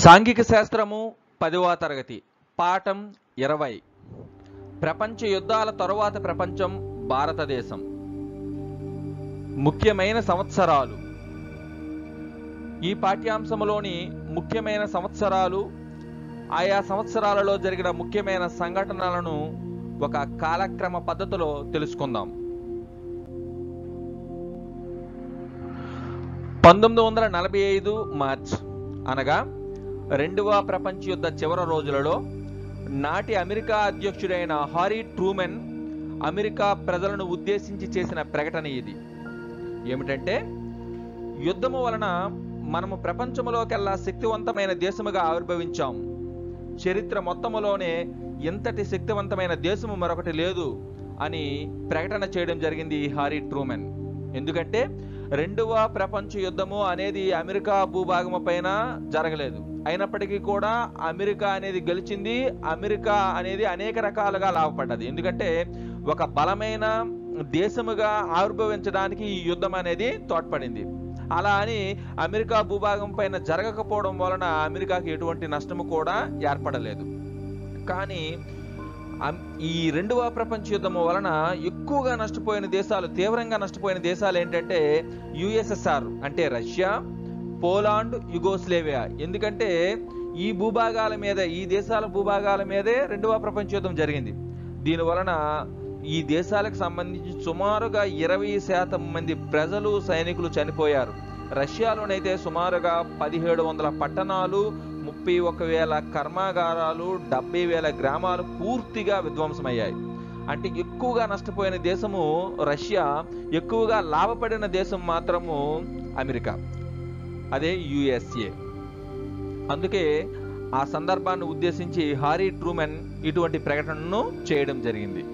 సాంఘిక శాస్త్రము 10వ తరగతి పాఠం 20 ప్రపంచ యుద్ధాల తరువాత ప్రపంచం భారతదేశం ముఖ్యమైన సంవత్సరాలు ఈ పాఠ్యాంశంలోని ముఖ్యమైన సంవత్సరాలు ఆయా సంవత్సరాలలో జరిగిన ముఖ్యమైన సంఘటనలను ఒక కాలక్రమ పద్ధతిలో తెలుసుకుందాం 1945 మార్చ్ అనగా రెండవ ప్రపంచ యుద్ధ చివరి రోజులలో నాటి అమెరికా అధ్యక్షుడైన హారీ ట్రూమెన్ అమెరికా ప్రజలను ఉద్దేశించి చేసిన ప్రకటన ఇది ఏమిటంటే యుద్ధము వలన మనము ప్రపంచంలోకెల్లా శక్తివంతమైన దేశముగా ఆవిర్భవించాం చరిత్ర మొత్తములోనే ఇంతటి శక్తివంతమైన దేశము మరొకటి లేదు అని ప్రకటన చేయడం జరిగింది హారీ ట్రూమెన్ ఎందుకంటే రెండవ ప్రపంచ యుద్ధము అనేది అమెరికా భూభాగము పైన జరగలేదు అయినప్పటికీ కూడా అమెరికా అనేది గెలిచింది అమెరికా అనేది అనేక రకాలుగా లాభపడ్డది ఎందుకంటే ఒక బలమైన దేశముగా ఆవిర్భవించడానికి ఈ యుద్ధం అనేది తోడ్పడింది అలా అని అమెరికా భూభాగం పైన జరగకపోవడం వలన అమెరికాకి ఎటువంటి నష్టము కూడా ఏర్పడలేదు కానీ ఈ రెండవ ప్రపంచ యుద్ధము వలన ఎక్కువగా నష్టపోయిన దేశాలు తీవ్రంగా నష్టపోయిన దేశాలు ఏంటంటే యుఎస్ఎస్ఆర్ అంటే రష్యా పోలాండ్ యుగోస్లేవియా ఎందుకంటే ఈ భూభాగాల మీద ఈ దేశాల భూభాగాల మీదే రెండవ ప్రపంచ యుద్ధం జరిగింది దీని వలన ఈ దేశాలకు సంబంధించి సుమారుగా 20% మంది ప్రజలు సైనికులు చనిపోయారు రష్యాలోనైతే సుమారుగా 1700 పట్టణాలు 31,000 కర్మాగారాలు 70,000 గ్రామాలు పూర్తిగా విధ్వంసమయ్యాయి అంటే ఎక్కువగా నష్టపోయిన దేశము రష్యా ఎక్కువగా లాభపడిన దేశం మాత్రము అమెరికా అదే యుఎస్ఏ అందుకే ఆ సందర్భాన్ని ఉద్దేశించి హారీ ట్రూమెన్ ఇటువంటి ప్రకటనను చేయడం జరిగింది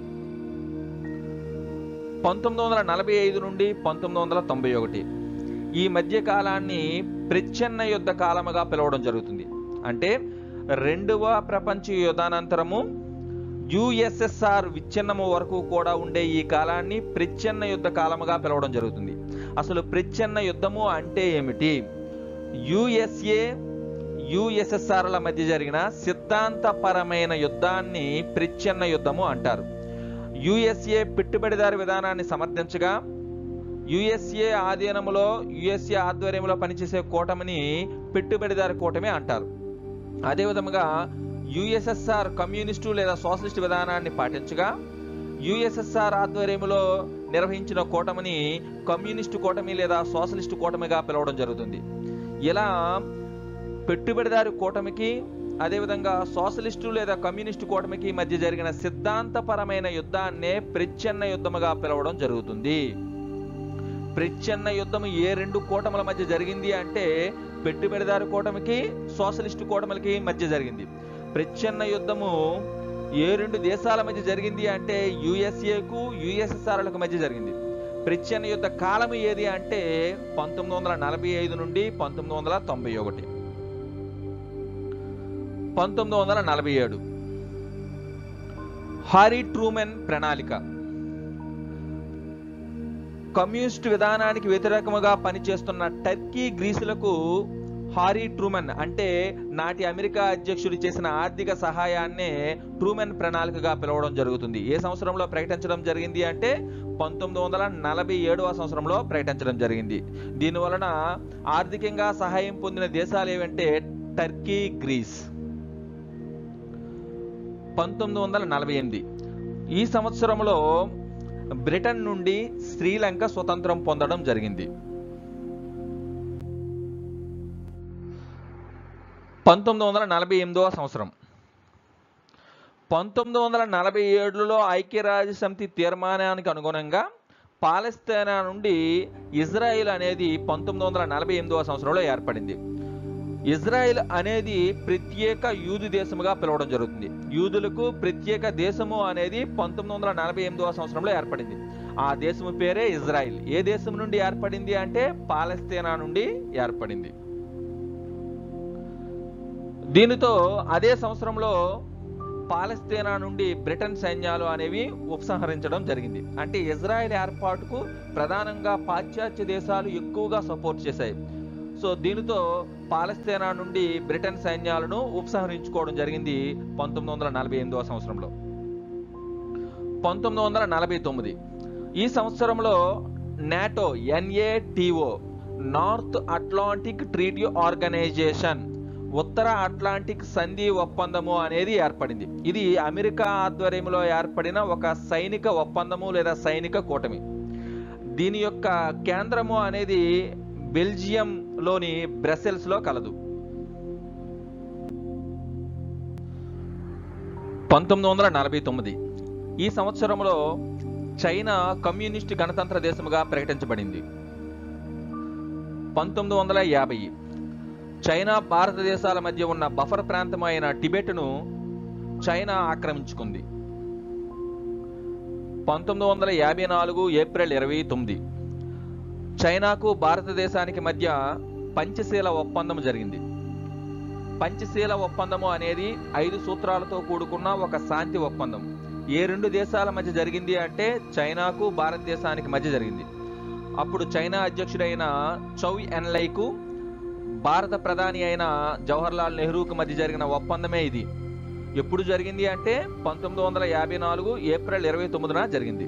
1945 నుండి 1991 ఈ మధ్య కాలాన్ని ప్రచ్ఛన్న యుద్ధ కాలముగా పిలవడం జరుగుతుంది అంటే రెండవ ప్రపంచ యుద్ధానంతరము యుఎస్ఎస్ఆర్ విచ్ఛిన్నము వరకు కూడా ఉండే ఈ కాలాన్ని ప్రచ్ఛన్న యుద్ధ కాలముగా పిలవడం జరుగుతుంది అసలు ప్రచ్ఛన్న యుద్ధము అంటే ఏమిటి యుఎస్ఏ యుఎస్ఎస్ఆర్ల మధ్య జరిగిన సిద్ధాంతపరమైన యుద్ధాన్ని ప్రచ్ఛన్న యుద్ధము అంటారు యుఎస్ఏ పెట్టుబడిదారు విధానాన్ని సమర్థించగా యుఎస్ఏ ఆధీనంలో యుఎస్ఏ ఆధ్వర్యంలో పనిచేసే కూటమిని పెట్టుబడిదారు కూటమి అంటారు అదేవిధంగా యుఎస్ఎస్ఆర్ కమ్యూనిస్టు లేదా సోషలిస్ట్ విధానాన్ని పాటించగా యుఎస్ఎస్ఆర్ ఆధ్వర్యంలో నిర్వహించిన కూటమిని కమ్యూనిస్టు కూటమి లేదా సోషలిస్టు కూటమిగా పిలవడం జరుగుతుంది ఇలా పెట్టుబడిదారు కూటమికి అదేవిధంగా సోషలిస్టు లేదా కమ్యూనిస్టు కూటమికి మధ్య జరిగిన సిద్ధాంతపరమైన యుద్ధాన్నే ప్రచ్ఛన్న యుద్ధముగా పిలవడం జరుగుతుంది ప్రచ్ఛన్న యుద్ధము ఏ రెండు కూటముల మధ్య జరిగింది అంటే పెట్టుబడిదారు కూటమికి సోషలిస్టు కూటమిలకి మధ్య జరిగింది ప్రచ్ఛన్న యుద్ధము ఏ రెండు దేశాల మధ్య జరిగింది అంటే యుఎస్ఏకు యుఎస్ఎస్ఆర్లకు మధ్య జరిగింది ప్రచ్ఛన్న యుద్ధ కాలం ఏది అంటే 1945 నుండి 1991 1947 హారీ ట్రూమెన్ ప్రణాళిక కమ్యూనిస్ట్ విధానానికి వ్యతిరేకముగా పనిచేస్తున్న టర్కీ గ్రీసులకు హారీ ట్రూమెన్ అంటే నాటి అమెరికా అధ్యక్షుడు చేసిన ఆర్థిక సహాయాన్నే ట్రూమెన్ ప్రణాళికగా పిలవడం జరుగుతుంది ఏ సంవత్సరంలో ప్రకటించడం జరిగింది అంటే 1947వ సంవత్సరంలో ప్రకటించడం జరిగింది దీనివలన ఆర్థికంగా సహాయం పొందిన దేశాలు ఏవంటే టర్కీ గ్రీస్ 1948 ఈ సంవత్సరంలో బ్రిటన్ నుండి శ్రీలంక స్వతంత్రం పొందడం జరిగింది 1948వ సంవత్సరం 1947లో ఐక్యరాజ్య సమితి తీర్మానానికి అనుగుణంగా పాలస్తీనా నుండి ఇజ్రాయిల్ అనేది 1948వ సంవత్సరంలో ఏర్పడింది ఇజ్రాయిల్ అనేది ప్రత్యేక యూదు దేశముగా పిలవడం జరుగుతుంది యూదులకు ప్రత్యేక దేశము అనేది 1948వ సంవత్సరంలో ఏర్పడింది ఆ దేశము పేరే ఇజ్రాయిల్ ఏ దేశం నుండి ఏర్పడింది అంటే పాలస్తీనా నుండి ఏర్పడింది దీనితో అదే సంవత్సరంలో పాలస్తీనా నుండి బ్రిటన్ సైన్యాలు అనేవి ఉపసంహరించడం జరిగింది అంటే ఇజ్రాయిల్ ఏర్పాటుకు ప్రధానంగా పాశ్చాత్య దేశాలు ఎక్కువగా సపోర్ట్ చేశాయి సో దీనితో పాలస్తీనా నుండి బ్రిటన్ సైన్యాలను ఉపసంహరించుకోవడం జరిగింది 1948వ సంవత్సరంలో. 1949 ఈ సంవత్సరంలో NATO NATO North Atlantic Treaty Organization ఉత్తర అట్లాంటిక్ సంధి ఒప్పందము అనేది ఏర్పడింది. ఇది అమెరికా ఆధ్వర్యంలో ఏర్పడిన ఒక సైనిక ఒప్పందము లేదా సైనిక కూటమి. దీని యొక్క కేంద్రము అనేది బెల్జియంలోని బ్రసెల్స్లో కలదు. 1949 ఈ సంవత్సరంలో చైనా కమ్యూనిస్ట్ గణతంత్ర దేశముగా ప్రకటించబడింది. 1950 చైనా భారతదేశాల మధ్య ఉన్న బఫర్ ప్రాంతం అయిన టిబెట్ను చైనా ఆక్రమించుకుంది. 1954 ఏప్రిల్ 29 చైనాకు భారతదేశానికి మధ్య పంచశీల ఒప్పందం జరిగింది. పంచశీల ఒప్పందము అనేది 5 సూత్రాలతో కూడుకున్న ఒక శాంతి ఒప్పందం. ఏ 2 దేశాల మధ్య జరిగింది అంటే చైనాకు భారతదేశానికి మధ్య జరిగింది. అప్పుడు చైనా అధ్యక్షుడైన చౌ ఎన్లైకు భారత ప్రధాని అయిన జవహర్లాల్ నెహ్రూకు మధ్య జరిగిన ఒప్పందమే ఇది. ఎప్పుడు జరిగింది అంటే 1954 ఏప్రిల్ 29న జరిగింది.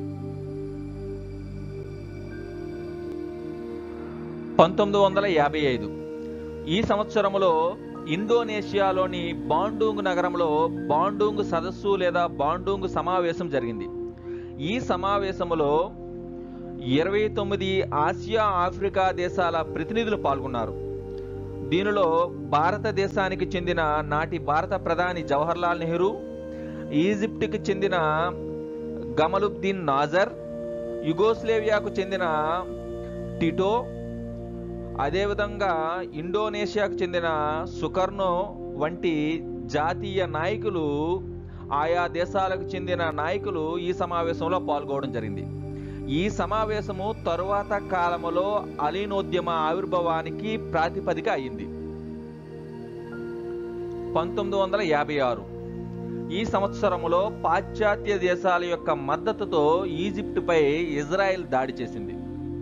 1955 ఈ సంవత్సరంలో ఇండోనేషియాలోని బాండూంగ్ నగరంలో బాండూంగ్ సదస్సు లేదా బాండూంగ్ సమావేశం జరిగింది. ఈ సమావేశంలో 29 ఆసియా ఆఫ్రికా దేశాల ప్రతినిధులు పాల్గొన్నారు. దీనిలో భారతదేశానికి చెందిన నాటి భారత ప్రధాని జవహర్లాల్ నెహ్రూ, ఈజిప్ట్కి చెందిన గమలుద్దీన్ నాజర్, యుగోస్లేవియాకు చెందిన టిటో, అదేవిధంగా ఇండోనేషియాకు చెందిన సుకర్నో వంటి జాతీయ నాయకులు, ఆయా దేశాలకు చెందిన నాయకులు ఈ సమావేశంలో పాల్గొనడం జరిగింది. ఈ సమావేశము తరువాత కాలంలో అలీనోద్యమ ఆవిర్భావానికి ప్రాతిపదిక అయింది. 1956 ఈ సంవత్సరంలో పాశ్చాత్య దేశాల యొక్క మద్దతుతో ఈజిప్టుపై ఇజ్రాయెల్ దాడి చేసింది.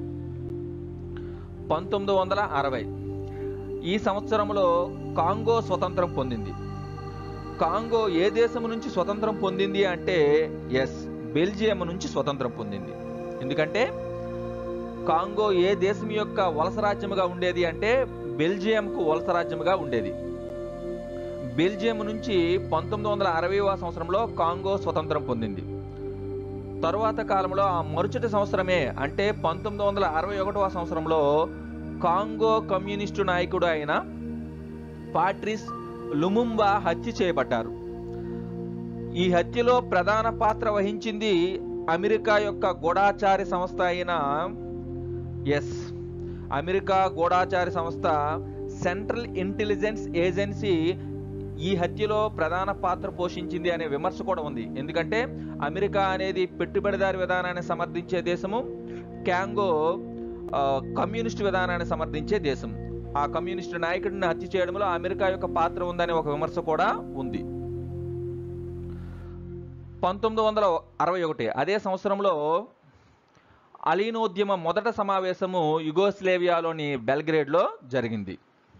1960 ఈ సంవత్సరంలో కాంగో స్వతంత్రం పొందింది. కాంగో ఏ దేశం నుంచి స్వతంత్రం పొందింది అంటే బెల్జియం నుంచి స్వతంత్రం పొందింది. ఎందుకంటే కాంగో ఏ దేశం యొక్క వలస రాజ్యముగా ఉండేది అంటే బెల్జియంకు వలస రాజ్యముగా ఉండేది. బెల్జియం నుంచి 1960వ సంవత్సరంలో కాంగో స్వతంత్రం పొందింది. తరువాత కాలంలో ఆ మరుసటి సంవత్సరమే అంటే 1961వ సంవత్సరంలో కాంగో కమ్యూనిస్టు నాయకుడు అయిన పాట్రిస్ లుముంబా హత్య చేయబడ్డారు. ఈ హత్యలో ప్రధాన పాత్ర వహించింది అమెరికా యొక్క గూఢాచారి సంస్థ అయిన అమెరికా గూఢాచారి సంస్థ సెంట్రల్ ఇంటెలిజెన్స్ ఏజెన్సీ ఈ హత్యలో ప్రధాన పాత్ర పోషించింది అనే విమర్శ కూడా ఉంది. ఎందుకంటే అమెరికా అనేది పెట్టుబడిదారి విధానాన్ని సమర్థించే దేశము, కాంగో కమ్యూనిస్టు విధానాన్ని సమర్థించే దేశం. ఆ కమ్యూనిస్టు నాయకుడిని హత్య చేయడంలో అమెరికా యొక్క పాత్ర ఉందనే ఒక విమర్శ కూడా ఉంది. 1961 అదే సంవత్సరంలో అలీనోద్యమ మొదటి సమావేశము యుగోస్లేవియాలోని బెల్గ్రేడ్లో జరిగింది.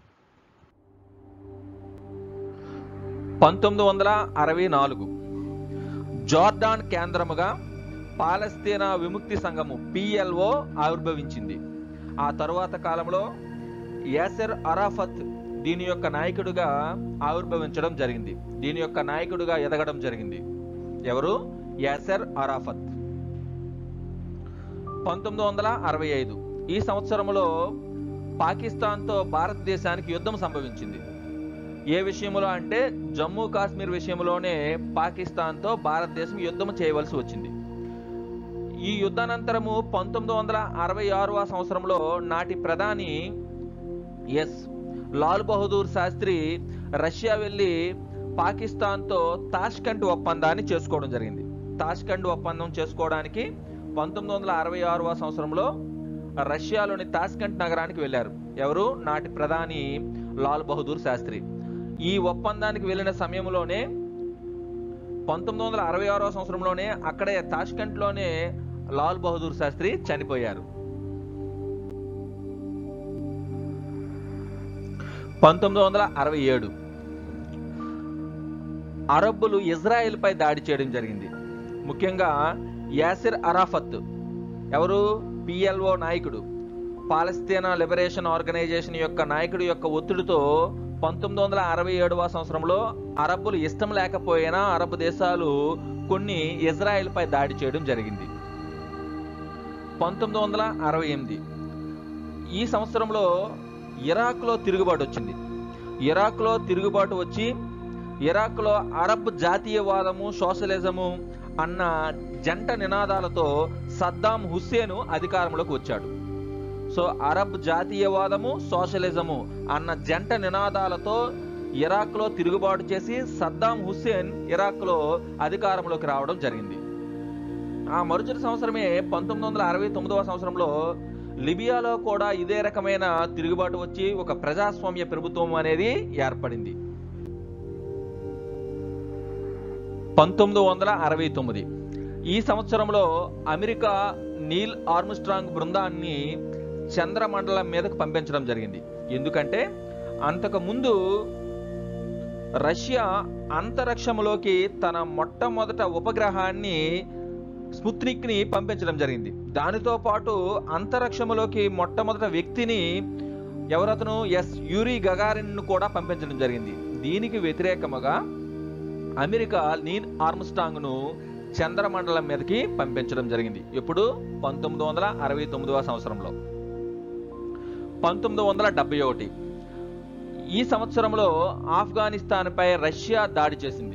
1964 జోర్డాన్ కేంద్రముగా పాలస్తీనా విముక్తి సంఘము PLO ఆవిర్భవించింది. ఆ తరువాత కాలంలో యాసెర్ అరాఫత్ దీని యొక్క నాయకుడిగా ఆవిర్భవించడం జరిగింది. దీని యొక్క నాయకుడిగా ఎదగడం జరిగింది. ఎవరు? యాసెర్ అరాఫత్. 1965 ఈ సంవత్సరంలో పాకిస్తాన్తో భారతదేశానికి యుద్ధం సంభవించింది. ఏ విషయంలో అంటే జమ్మూ కాశ్మీర్ విషయంలోనే పాకిస్తాన్తో భారతదేశం యుద్ధం చేయవలసి వచ్చింది. ఈ యుద్ధానంతరము 1966వ సంవత్సరంలో నాటి ప్రధాని లాల్ బహదూర్ శాస్త్రి రష్యా వెళ్ళి పాకిస్తాన్తో తాష్కండ్ ఒప్పందాన్ని చేసుకోవడం జరిగింది. తాష్కండ్ ఒప్పందం చేసుకోవడానికి 1966వ సంవత్సరంలో రష్యాలోని తాష్కండ్ నగరానికి వెళ్ళారు. ఎవరు? నాటి ప్రధాని లాల్ బహదూర్ శాస్త్రి. ఈ ఒప్పందానికి వెళ్ళిన సమయంలోనే 1966వ సంవత్సరంలోనే అక్కడే తాష్కండ్లోనే లాల్ బహదూర్ శాస్త్రి చనిపోయారు. 1967 అరబ్బులు ఇజ్రాయెల్పై దాడి చేయడం జరిగింది. ముఖ్యంగా యాసిర్ అరాఫత్ ఎవరు, పిఎల్ఓ నాయకుడు, పాలస్తీనా లిబరేషన్ ఆర్గనైజేషన్ యొక్క నాయకుడి యొక్క ఒత్తిడితో 1967వ సంవత్సరంలో అరబ్బులు ఇష్టం లేకపోయినా అరబ్ దేశాలు కొన్ని ఇజ్రాయెల్పై దాడి చేయడం జరిగింది. 1968 ఈ సంవత్సరంలో ఇరాక్లో తిరుగుబాటు వచ్చింది. ఇరాక్లో తిరుగుబాటు వచ్చి ఇరాక్లో అరబ్ జాతీయవాదము, సోషలిజము అన్న జంట నినాదాలతో సద్దాం హుస్సేన్ అధికారంలోకి వచ్చాడు. సో అరబ్ జాతీయవాదము, సోషలిజము అన్న జంట నినాదాలతో ఇరాక్లో తిరుగుబాటు చేసి సద్దాం హుస్సేన్ ఇరాక్లో అధికారంలోకి రావడం జరిగింది. ఆ మరుసటి సంవత్సరమే 1969వ సంవత్సరంలో లిబియాలో కూడా ఇదే రకమైన తిరుగుబాటు వచ్చి ఒక ప్రజాస్వామ్య ప్రభుత్వం అనేది ఏర్పడింది. 1969 ఈ సంవత్సరంలో అమెరికా నీల్ ఆర్మ్స్ట్రాంగ్ బృందాన్ని చంద్రమండలం మీదకు పంపించడం జరిగింది. ఎందుకంటే అంతకుముందు రష్యా అంతరిక్షంలోకి తన మొట్టమొదట ఉపగ్రహాన్ని స్పుత్నిక్ని పంపించడం జరిగింది. దానితో పాటు అంతరిక్షంలోకి మొట్టమొదటి వ్యక్తిని ఎవరతను యూరీ గగారిన్ను కూడా పంపించడం జరిగింది. దీనికి వ్యతిరేకముగా అమెరికా నీల్ ఆర్మ్స్ట్రాంగ్ను చంద్రమండలం మీదకి పంపించడం జరిగింది. ఎప్పుడు 1969వ సంవత్సరంలో. 1971 ఈ సంవత్సరంలో ఆఫ్ఘనిస్తాన్పై రష్యా దాడి చేసింది.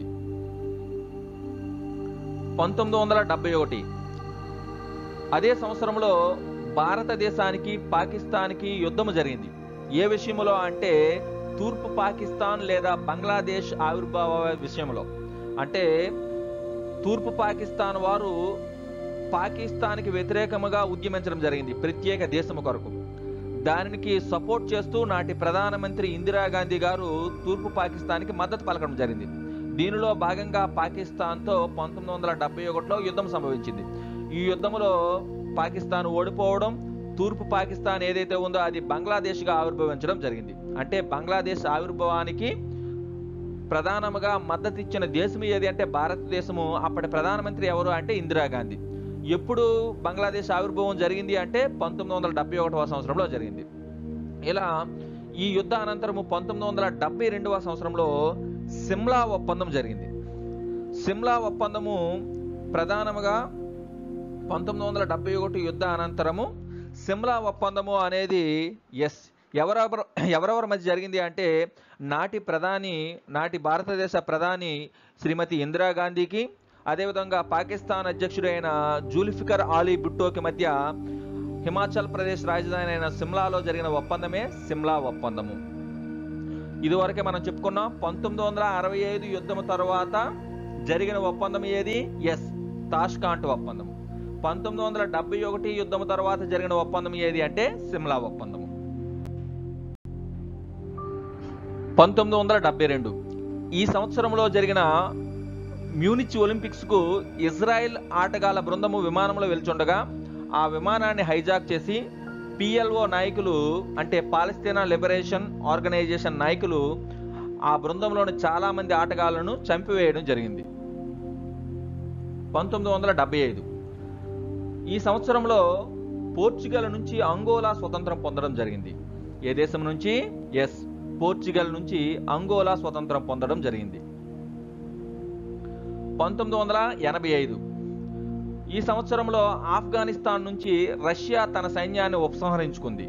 1971 అదే సంవత్సరంలో భారతదేశానికి పాకిస్తాన్కి యుద్ధం జరిగింది. ఏ విషయంలో అంటే తూర్పు పాకిస్తాన్ లేదా బంగ్లాదేశ్ ఆవిర్భావ విషయంలో. అంటే తూర్పు పాకిస్తాన్ వారు పాకిస్తాన్కి వ్యతిరేకముగా ఉద్యమించడం జరిగింది ప్రత్యేక దేశం కొరకు. దానికి సపోర్ట్ చేస్తూ నాటి ప్రధానమంత్రి ఇందిరాగాంధీ గారు తూర్పు పాకిస్తాన్కి మద్దతు పలకడం జరిగింది. దీనిలో భాగంగా పాకిస్తాన్తో 1971లో యుద్ధం సంభవించింది. ఈ యుద్ధంలో పాకిస్తాన్ ఓడిపోవడం, తూర్పు పాకిస్తాన్ ఏదైతే ఉందో అది బంగ్లాదేశ్గా ఆవిర్భవించడం జరిగింది. అంటే బంగ్లాదేశ్ ఆవిర్భావానికి ప్రధానముగా మద్దతు ఇచ్చిన దేశం ఏది అంటే భారతదేశము. అప్పటి ప్రధానమంత్రి ఎవరు అంటే ఇందిరాగాంధీ. ఎప్పుడు బంగ్లాదేశ్ ఆవిర్భావం జరిగింది అంటే 1971వ సంవత్సరంలో జరిగింది. ఇలా ఈ యుద్ధ అనంతరము 1972వ సంవత్సరంలో సిమ్లా ఒప్పందం జరిగింది. సిమ్లా ఒప్పందము ప్రధానముగా 1971 యుద్ధ అనంతరము సిమ్లా ఒప్పందము అనేది ఎవరెవరి మధ్య జరిగింది అంటే నాటి భారతదేశ ప్రధాని శ్రీమతి ఇందిరాగాంధీకి, అదేవిధంగా పాకిస్తాన్ అధ్యక్షుడైన జుల్ఫికర్ అలీ భుట్టోకి మధ్య హిమాచల్ ప్రదేశ్ రాజధాని అయిన సిమ్లాలో జరిగిన ఒప్పందమే సిమ్లా ఒప్పందము. ఇదివరకే మనం చెప్పుకున్నాం. 1965 యుద్ధం తర్వాత జరిగిన ఒప్పందం ఏది? తాష్కాంట్ ఒప్పందం. 1971 యుద్ధం తర్వాత జరిగిన ఒప్పందం ఏది అంటే సిమ్లా ఒప్పందం. 1972 ఈ సంవత్సరంలో జరిగిన మ్యూనిచ్ ఒలింపిక్స్ కు ఇజ్రాయెల్ ఆటగాళ్ల బృందము విమానంలో వెళ్తుండగా ఆ విమానాన్ని హైజాక్ చేసి పిఎల్ఓ నాయకులు అంటే పాలస్తీనా లిబరేషన్ ఆర్గనైజేషన్ నాయకులు ఆ బృందంలోని చాలా మంది ఆటగాళ్లను చంపివేయడం జరిగింది. 1975 ఈ సంవత్సరంలో పోర్చుగల్ నుంచి అంగోలా స్వతంత్రం పొందడం జరిగింది. ఏ దేశం నుంచి? పోర్చుగల్ నుంచి అంగోలా స్వతంత్రం పొందడం జరిగింది. 1985 ఈ సంవత్సరంలో ఆఫ్ఘనిస్తాన్ నుంచి రష్యా తన సైన్యాన్ని ఉపసంహరించుకుంది.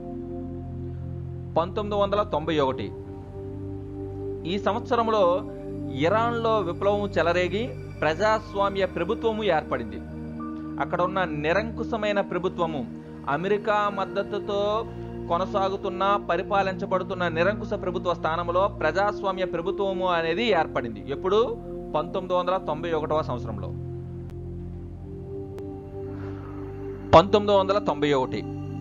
1991 ఈ సంవత్సరంలో ఇరాన్లో విప్లవం చెలరేగి ప్రజాస్వామ్య ప్రభుత్వము ఏర్పడింది. అక్కడ ఉన్న నిరంకుశమైన ప్రభుత్వము, అమెరికా మద్దతుతో కొనసాగుతున్న పరిపాలించబడుతున్న నిరంకుశ ప్రభుత్వ స్థానంలో ప్రజాస్వామ్య ప్రభుత్వము అనేది ఏర్పడింది. ఎప్పుడు? 1991వ సంవత్సరంలో. 1991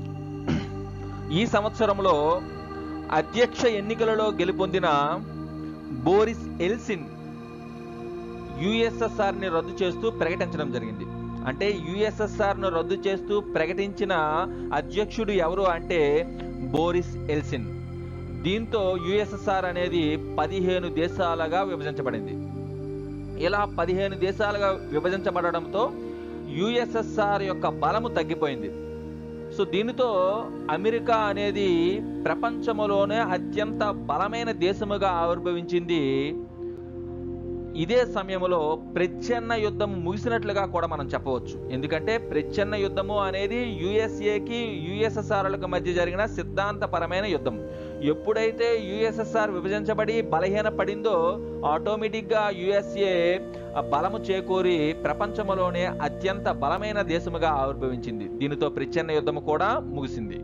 ఈ సంవత్సరంలో అధ్యక్ష ఎన్నికలలో గెలుపొందిన బోరిస్ ఎల్సిన్ యుఎస్ఎస్ఆర్ ని రద్దు చేస్తూ ప్రకటించడం జరిగింది. అంటే యుఎస్ఎస్ఆర్ ను రద్దు చేస్తూ ప్రకటించిన అధ్యక్షుడు ఎవరు అంటే బోరిస్ ఎల్సిన్. దీంతో యుఎస్ఎస్ఆర్ అనేది 15 దేశాలుగా విభజించబడింది. ఇలా 15 దేశాలుగా విభజించబడడంతో యుఎస్ఎస్ఆర్ యొక్క బలము తగ్గిపోయింది. సో దీనితో అమెరికా అనేది ప్రపంచంలోనే అత్యంత బలమైన దేశముగా ఆవిర్భవించింది. ఇదే సమయంలో ప్రచ్ఛన్న యుద్ధం ముగిసినట్లుగా కూడా మనం చెప్పవచ్చు. ఎందుకంటే ప్రచ్ఛన్న యుద్ధము అనేది యుఎస్ఏకి యుఎస్ఎస్ఆర్లకు మధ్య జరిగిన సిద్ధాంతపరమైన యుద్ధం. ఎప్పుడైతే యుఎస్ఎస్ఆర్ విభజించబడి బలహీన పడిందో ఆటోమేటిక్గా యుఎస్ఏ బలము చేకూరి ప్రపంచంలోనే అత్యంత బలమైన దేశముగా ఆవిర్భవించింది. దీనితో ప్రచ్ఛన్న యుద్ధము కూడా ముగిసింది.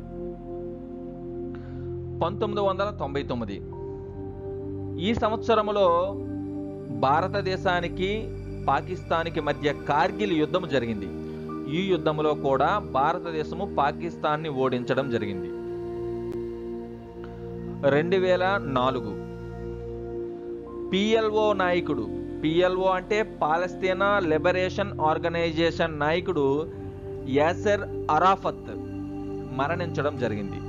1999 ఈ సంవత్సరములో భారతదేశానికి పాకిస్తాన్కి మధ్య కార్గిల్ యుద్ధం జరిగింది. ఈ యుద్ధంలో కూడా భారతదేశము పాకిస్తాన్ని ఓడించడం జరిగింది. 2004 పిఎల్ఓ నాయకుడు, పిఎల్ఓ అంటే పాలస్తీనా లిబరేషన్ ఆర్గనైజేషన్ నాయకుడు యాసర్ అరాఫత్ మరణించడం జరిగింది.